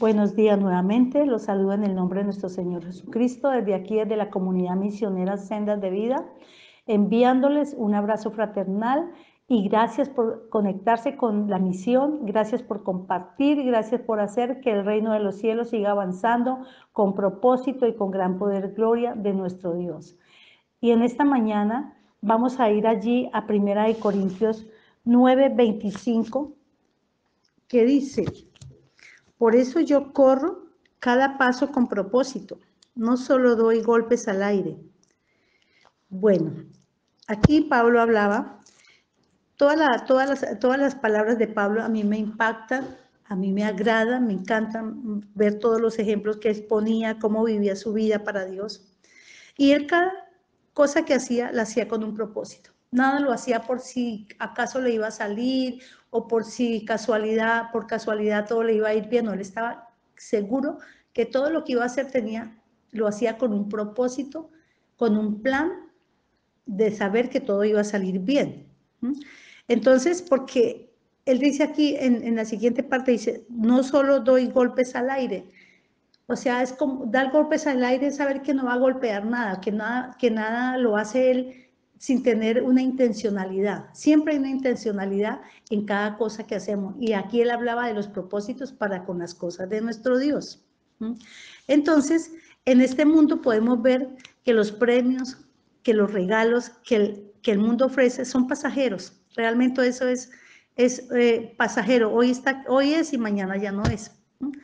Buenos días nuevamente, los saludo en el nombre de nuestro Señor Jesucristo, desde aquí, desde la comunidad misionera Sendas de Vida, enviándoles un abrazo fraternal y gracias por conectarse con la misión, gracias por compartir, gracias por hacer que el reino de los cielos siga avanzando con propósito y con gran poder, gloria de nuestro Dios. Y en esta mañana vamos a ir allí a 1 Corintios 9:25, que dice: por eso yo corro cada paso con propósito, no solo doy golpes al aire. Bueno, aquí Pablo hablaba, todas las palabras de Pablo a mí me impactan, a mí me agradan, me encantan ver todos los ejemplos que exponía, cómo vivía su vida para Dios. Y él cada cosa que hacía, la hacía con un propósito. Nada lo hacía por si acaso le iba a salir o por si por casualidad todo le iba a ir bien. No, él estaba seguro que todo lo que iba a hacer lo hacía con un propósito, con un plan de saber que todo iba a salir bien. Entonces, porque él dice aquí en la siguiente parte, dice, no solo doy golpes al aire. O sea, es como dar golpes al aire, saber que no va a golpear nada, que nada lo hace él sin tener una intencionalidad. Siempre hay una intencionalidad en cada cosa que hacemos. Y aquí él hablaba de los propósitos para con las cosas de nuestro Dios. Entonces, en este mundo podemos ver que los premios, que los regalos que el mundo ofrece son pasajeros. Realmente eso es pasajero. Hoy es y mañana ya no es.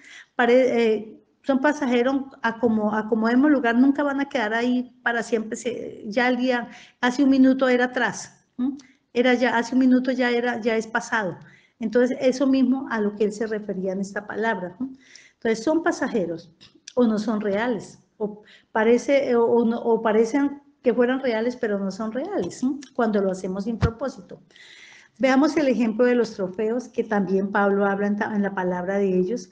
Son pasajeros, acomodemos lugar, nunca van a quedar ahí para siempre. Ya el día, hace un minuto era atrás, hace un minuto ya es pasado. Entonces, eso mismo a lo que él se refería en esta palabra. Entonces, son pasajeros o no son reales, o parecen que fueran reales, pero no son reales, cuando lo hacemos sin propósito. Veamos el ejemplo de los trofeos, que también Pablo habla en la palabra de ellos.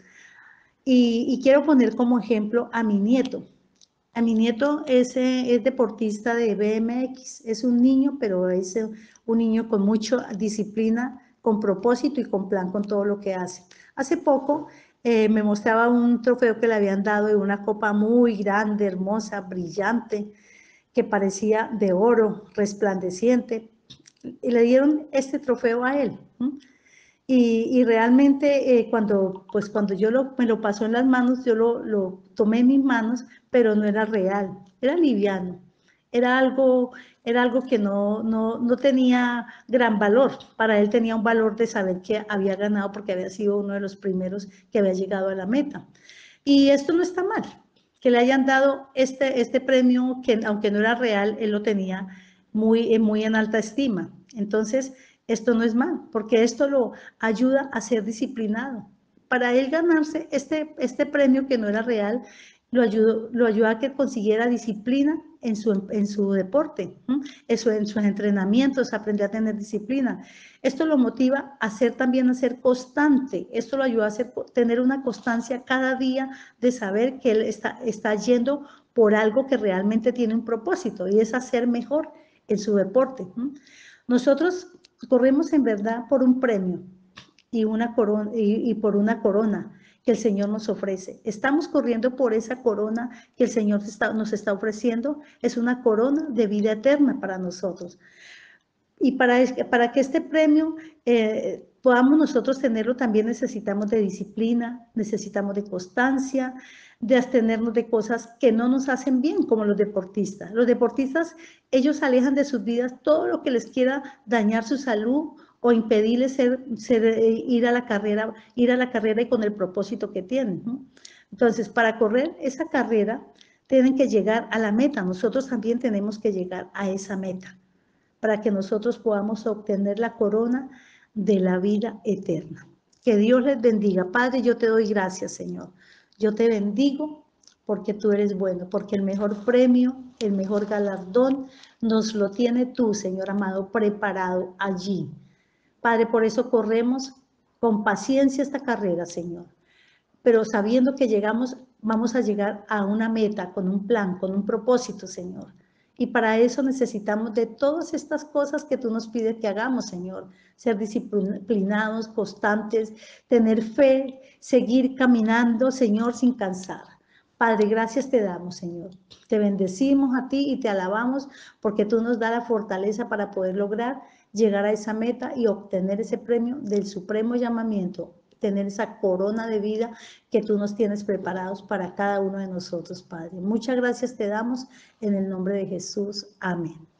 Y quiero poner como ejemplo a mi nieto. A mi nieto es deportista de BMX, es un niño, pero es un niño con mucha disciplina, con propósito y con plan con todo lo que hace. Hace poco me mostraba un trofeo que le habían dado de una copa muy grande, hermosa, brillante, que parecía de oro, resplandeciente, y le dieron este trofeo a él. Y realmente cuando me lo pasó en las manos, yo lo tomé en mis manos, pero no era real, era liviano, era algo, era algo que no tenía gran valor. Para él tenía un valor de saber que había ganado porque había sido uno de los primeros que había llegado a la meta. Y esto no está mal, que le hayan dado este premio que aunque no era real, él lo tenía muy en alta estima. Entonces, esto no es mal, porque esto lo ayuda a ser disciplinado. Para él ganarse este premio que no era real, lo ayudó a que consiguiera disciplina en su deporte, en sus entrenamientos, aprendió a tener disciplina. Esto lo motiva a ser constante, esto lo ayuda a tener una constancia cada día de saber que él está yendo por algo que realmente tiene un propósito y es hacer mejor en su deporte. Nosotros corremos en verdad por un premio y por una corona que el Señor nos ofrece. Estamos corriendo por esa corona que el Señor nos está ofreciendo. Es una corona de vida eterna para nosotros. Y para que este premio podamos nosotros tenerlo, también necesitamos de disciplina, necesitamos de constancia, de abstenernos de cosas que no nos hacen bien, como los deportistas. Los deportistas, ellos alejan de sus vidas todo lo que les quiera dañar su salud o impedirles ir a la carrera y con el propósito que tienen, ¿no? Entonces, para correr esa carrera, tienen que llegar a la meta. Nosotros también tenemos que llegar a esa meta, para que nosotros podamos obtener la corona de la vida eterna. Que Dios les bendiga. Padre, yo te doy gracias, Señor. Yo te bendigo porque tú eres bueno, porque el mejor premio, el mejor galardón nos lo tiene tú, Señor amado, preparado allí. Padre, por eso corremos con paciencia esta carrera, Señor, pero sabiendo que vamos a llegar a una meta, con un plan, con un propósito, Señor. Y para eso necesitamos de todas estas cosas que tú nos pides que hagamos, Señor. Ser disciplinados, constantes, tener fe, seguir caminando, Señor, sin cansar. Padre, gracias te damos, Señor. Te bendecimos a ti y te alabamos porque tú nos das la fortaleza para poder lograr llegar a esa meta y obtener ese premio del supremo llamamiento, tener esa corona de vida que tú nos tienes preparados para cada uno de nosotros, Padre. Muchas gracias te damos en el nombre de Jesús. Amén.